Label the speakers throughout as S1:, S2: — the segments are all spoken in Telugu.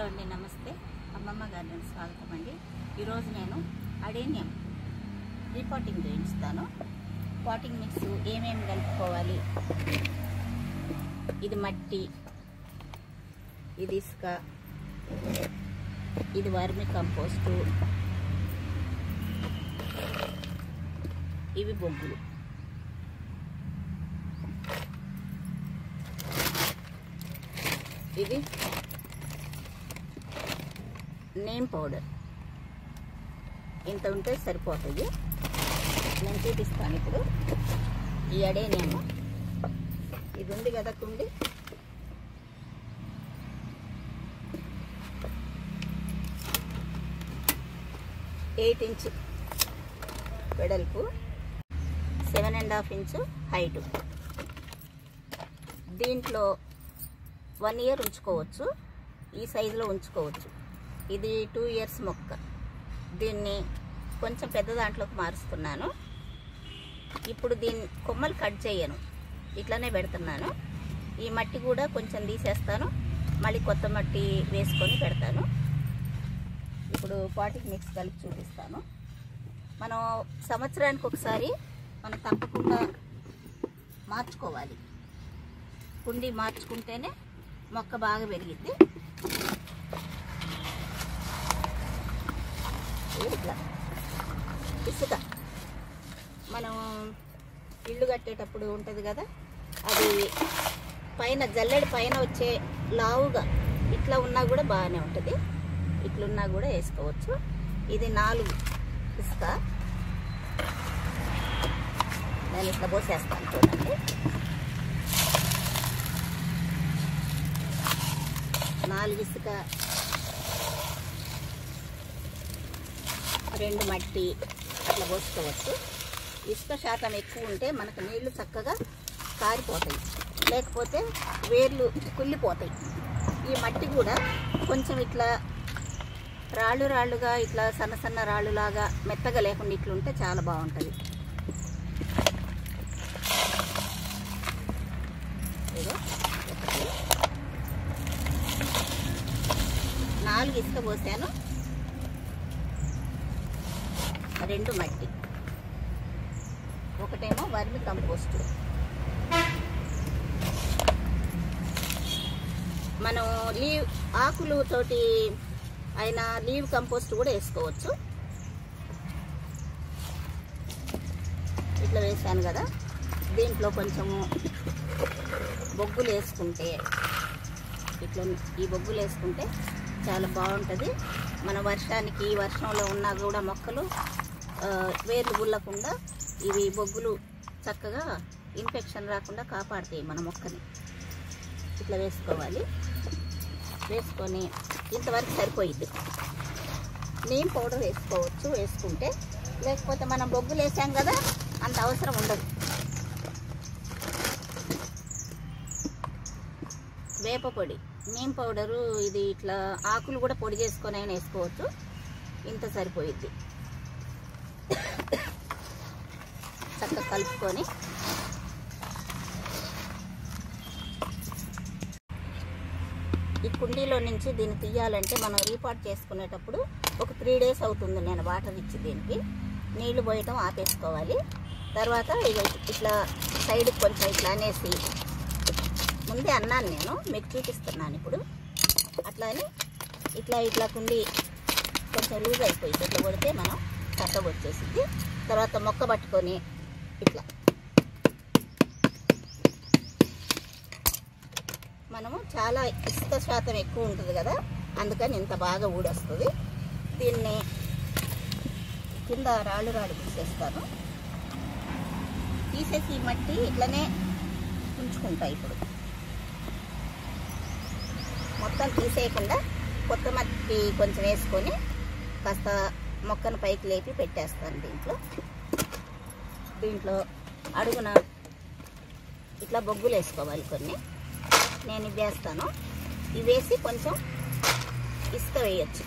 S1: హలో అండి, నమస్తే. అమ్మమ్మ గార్డెన్ స్వాగతం అండి. ఈరోజు నేను అడేనియం రీపాటింగ్ చేయిస్తాను. పాటింగ్ మిక్స్ ఏమేమి కలుపుకోవాలి, ఇది మట్టి, ఇది ఇసుక, ఇది వర్మి కంపోస్టు, ఇవి బొగ్గులు. ఇది నీమ్ పౌడర్. ఇంత ఉంటే సరిపోతుంది. నేను చూపిస్తాను ఇప్పుడు. ఈ అడేనేమో ఇది ఉంది కదా కుండి, ఎయిట్ ఇంచ్ వెడల్పు, 7.5 ఇంచ్ హైటు. దీంట్లో 1 ఇయర్ ఉంచుకోవచ్చు, ఈ సైజులో ఉంచుకోవచ్చు. ఇది 2 ఇయర్స్ మొక్క. దీన్ని కొంచెం పెద్ద దాంట్లోకి మారుస్తున్నాను. ఇప్పుడు దీన్ని కొమ్మలు కట్ చేయను, ఇట్లానే పెడుతున్నాను. ఈ మట్టి కూడా కొంచెం తీసేస్తాను, మళ్ళీ కొత్త మట్టి వేసుకొని పెడతాను. ఇప్పుడు పాటింగ్ మిక్స్ కలిపి చూపిస్తాను. మనం సంవత్సరానికి ఒకసారి మనం తప్పకుండా మార్చుకోవాలి. కుండి మార్చుకుంటేనే మొక్క బాగా పెరిగిద్ది. ఇట్లా ఇసుక మనం ఇల్లు కట్టేటప్పుడు ఉంటుంది కదా, అది పైన జల్లెడి పైన వచ్చే లావుగా ఇట్లా ఉన్నా కూడా బాగానే ఉంటుంది. ఇట్లున్నా కూడా వేసుకోవచ్చు. ఇది 4 ఇసుక. నేను ఇట్లా పోసేస్తాను చూడండి. 4 ఇసుక, 2 మట్టి అట్లా పోసుకోవచ్చు. ఇసుక శాతం ఎక్కువ ఉంటే మనకు నీళ్లు చక్కగా కారిపోతాయి, లేకపోతే వేర్లు కుళ్ళిపోతాయి. ఈ మట్టి కూడా కొంచెం ఇట్లా రాళ్ళు రాళ్ళుగా, ఇట్లా సన్న సన్న రాళ్ళులాగా మెత్తగా లేకుండా ఇట్లుంటే చాలా బాగుంటుంది. ఇదో 4 ఇసుక పోసాను, 2 మట్టి, ఒకటేమో వర్మి కంపోస్ట్. మనం ఆకులతోటి అయినా లీవ్ కంపోస్ట్ కూడా వేసుకోవచ్చు. ఇట్లా వేసాను కదా, దీంట్లో కొంచెము బొగ్గులు వేసుకుంటే, ఇట్లా ఈ బొగ్గులు వేసుకుంటే చాలా బాగుంటుంది. మన వర్షంలో ఉన్నా కూడా మొక్కలు వేర్లు గుల్లకుండా ఇవి బొగ్గులు చక్కగా ఇన్ఫెక్షన్ రాకుండా కాపాడుతాయి మన మొక్కని. ఇట్లా వేసుకోవాలి. వేసుకొని ఇంతవరకు సరిపోయిద్ది. నీమ్ పౌడర్ వేసుకోవచ్చు వేసుకుంటే, లేకపోతే మనం బొగ్గులు వేసాం కదా, అంత అవసరం ఉండదు. వేప పొడి, నీమ్ పౌడరు, ఇది ఇట్లా ఆకులు కూడా పొడి చేసుకొని అయినా వేసుకోవచ్చు. ఇంత సరిపోయిద్ది. చక్కగా కలుపుకొని ఈ కుండీలో నుంచి దీన్ని తీయాలంటే మనం రీపాట్ చేసుకునేటప్పుడు ఒక 3 డేస్ అవుతుంది. నేను వాటర్ ఇచ్చి దీనికి నీళ్లు పోయటం ఆపేసుకోవాలి. తర్వాత ఇట్లా సైడ్కి కొంచెం ఇట్లా అనేసి, ముందే అన్నాను నేను, మీకు చూపిస్తున్నాను ఇప్పుడు. అట్లానే ఇట్లా కుండి కొంచెం లూజ్ అయిపోయింది. ఇట్లా కొడితే మనం చక్కగా వచ్చేసింది. తర్వాత మొక్క పట్టుకొని ఇట్లా మనము, చాలా ఇసుక శాతం ఎక్కువ ఉంటుంది కదా, అందుకని ఇంత బాగా ఊడొస్తుంది. దీన్ని కింద రాళ్ళు తీసేస్తాను. తీసేసి ఈ మట్టి ఇట్లనే ఉంచుకుంటా. ఇప్పుడు మొత్తం తీసేయకుండా కొత్త మట్టి కొంచెం వేసుకొని కాస్త మొక్కను పైకి లేపి పెట్టేస్తాను. దీంట్లో అడుగున ఇట్లా బొగ్గులు వేసుకోవాలి కొన్ని. నేను ఇవి వేస్తాను. ఇవి వేసి కొంచెం ఇసుక వేయచ్చు.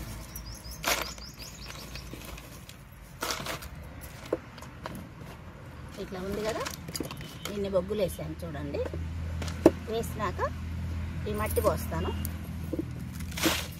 S1: ఇట్లా ఉంది కదా, ఇన్ని బొగ్గులు వేసాను చూడండి. వేసినాక ఈ మట్టి పోస్తాను.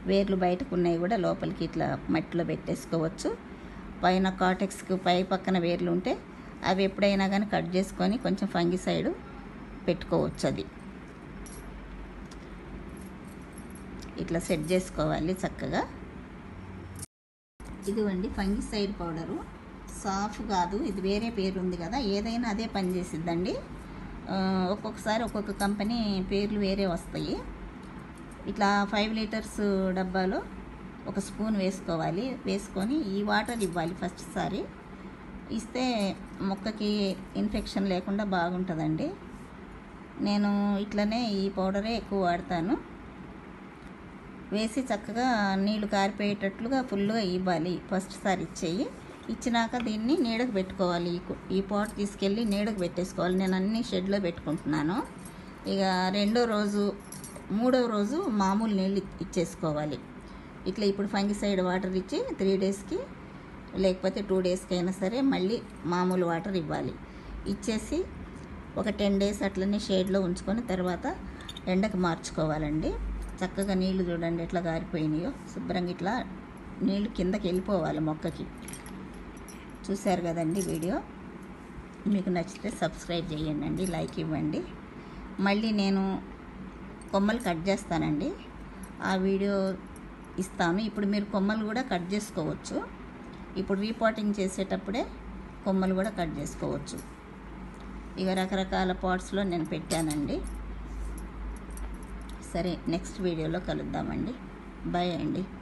S1: వేర్లు బయటకు ఉన్నాయి కూడా లోపలికి ఇట్లా మట్టిలో పెట్టేసుకోవచ్చు. పైన కాటెక్స్కి పై పక్కన వేర్లు ఉంటే అవి ఎప్పుడైనా కానీ కట్ చేసుకొని కొంచెం ఫంగిసైడ్ పెట్టుకోవచ్చు. అది ఇట్లా సెట్ చేసుకోవాలి చక్కగా. ఇదిగోండి ఫంగిసైడ్ పౌడరు. సాఫ్ కాదు, ఇది వేరే పేరు ఉంది కదా, ఏదైనా అదే పని చేసిద్దండి. ఒక్కొక్కసారి ఒక్కొక్క కంపెనీ పేర్లు వేరే వస్తాయి. ఇట్లా 5 లీటర్స్ డబ్బాలో 1 స్పూన్ వేసుకోవాలి. వేసుకొని ఈ వాటర్ ఇవ్వాలి ఫస్ట్ సారి. ఇస్తే మొక్కకి ఇన్ఫెక్షన్ లేకుండా బాగుంటుందండి. నేను ఇట్లనే ఈ పౌడరే ఎక్కువ వాడతాను. వేసి చక్కగా నీళ్లు కారిపోయేటట్లుగా ఫుల్గా ఇవ్వాలి ఫస్ట్ సారి ఇచ్చేయి. ఇచ్చినాక దీన్ని నీడకు పెట్టుకోవాలి. ఈ పాట్ తీసుకెళ్ళి నీడకు పెట్టేసుకోవాలి. నేను అన్ని షెడ్లో పెట్టుకుంటున్నాను. ఇక మూడవ రోజు మామూలు నీళ్ళు ఇచ్చేసుకోవాలి. ఇట్లా ఇప్పుడు ఫంగిసైడ్ వాటర్ ఇచ్చి 3 డేస్కి లేకపోతే 2 డేస్కి అయినా సరే మళ్ళీ మామూలు వాటర్ ఇవ్వాలి. ఇచ్చేసి ఒక 10 డేస్ అట్లనే షేడ్లో ఉంచుకొని తర్వాత ఎండకు మార్చుకోవాలండి. చక్కగా నీళ్లు చూడండి ఎట్లా గారిపోయినాయో. శుభ్రంగా ఇట్లా నీళ్ళు కిందకి వెళ్ళిపోవాలి మొక్కకి. చూశారు కదండి వీడియో. మీకు నచ్చితే సబ్స్క్రైబ్ చేయండి, లైక్ ఇవ్వండి. మళ్ళీ నేను కొమ్మలు కట్ చేస్తానండి, ఆ వీడియో ఇస్తాను. ఇప్పుడు మీరు కొమ్మలు కూడా కట్ చేసుకోవచ్చు. ఇప్పుడు రీపాటింగ్ చేసేటప్పుడే కొమ్మలు కూడా కట్ చేసుకోవచ్చు. ఇక రకరకాల పాట్స్లో నేను పెట్టానండి. సరే, నెక్స్ట్ వీడియోలో కలుద్దామండి. బాయ్ అండి.